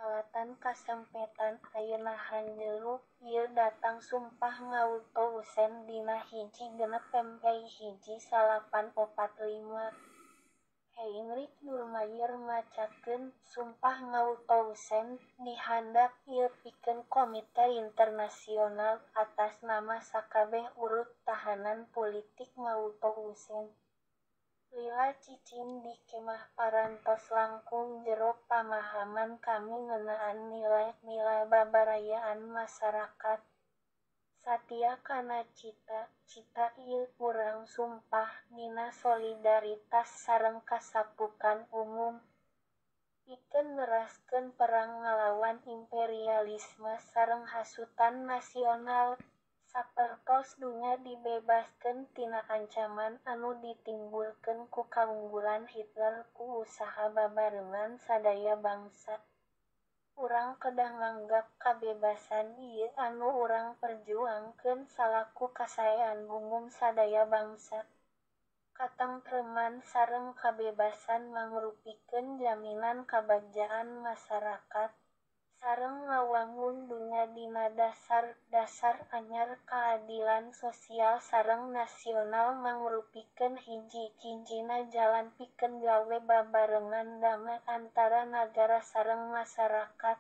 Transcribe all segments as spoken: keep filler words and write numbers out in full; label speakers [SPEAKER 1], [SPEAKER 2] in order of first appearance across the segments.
[SPEAKER 1] Alatan kasempetan ayeuna hanjeuluk ieu datang sumpah ngautosen dina hiji genep pempei hiji salapan opat lima. Heinrich Nurmayer macakeun sumpah ngautosen dihandak ieu pikeun Komite Internasional atas nama sakabeh urut tahanan politik ngautosen. Lila cicing di kemah parantos langkung jero pamahaman kami ngeunaan nilai-nilai babarayaan masarakat. Satia kana cita, cita ieu urang sumpah dina solidaritas sareng kasapukan umum. Pikeun neraskeun perang ngalawan imperialisme sareng hasutan nasional, sapertos dunya dibebaskeun tina ancaman anu ditimbulkeun ku kaunggulan Hitler ku usaha babarengan sadaya bangsa. Urang kedah nganggap kabebasan ieu anu urang perjuangkeun salaku kasaean umum sadaya bangsa. Katengtreman sareng kabebasan mangrupikeun jaminan kabagjaan masarakat, sareng ngawangun dunya dina dasar-dasar anyar kaadilan sosial sareng nasional mangrupikeun hiji-hijina jalan pikeun gawe babarengan damai antara nagara sareng masarakat.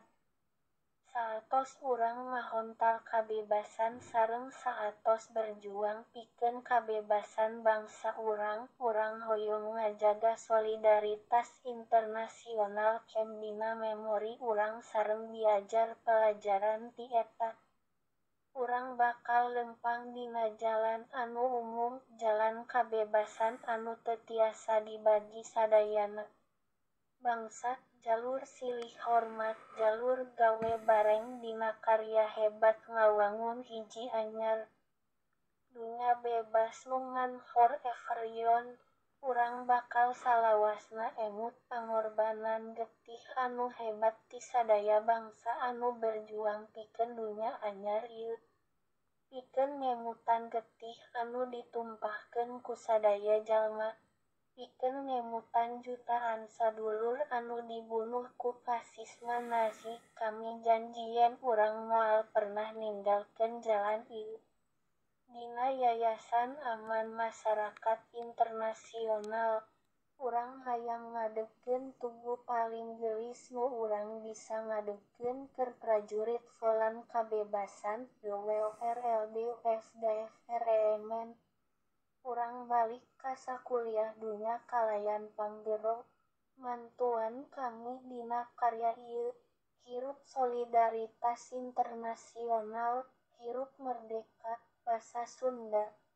[SPEAKER 1] Saatos urang mahontal kabebasan sareng saatos berjuang pikeun kabebasan bangsa urang, urang hoyong ngajaga solidaritas internasional kem dina memori urang sareng diajar pelajaran ti eta. Urang bakal lempang dina jalan anu umum, jalan kabebasan anu teu tiasa dibagi sadayana. Bangsat, jalur silih hormat, jalur gawe bareng dina karya hebat ngawangun hiji anyar dunya bebas nu ngan forever-yon. Urang bakal salawasna emut pangorbanan getih anu hebat ti sadaya bangsa anu berjuang pikeun dunya anyar ieu. Pikeun ngemutan getih anu ditumpahkeun ku sadaya jalma. Pikeun ngemutan jutaan sadulur anu dibunuh ku fasisme Nazi. Kami janjieun urang moal pernah ninggalkeun jalan ieu. Dina Yayasan Aman Masyarakat Internasional, urang hayang ngadegkeun tugu paling geulis nu urang bisa ngadegkeun keur prajurit Volan Kabebasan, D W R L D S D F R E M N. Urang balik ka sakuliah dunya kalayan panggero, mantuan kami dina karya ieu, hirup solidaritas internasional, hirup merdeka, basa Sunda.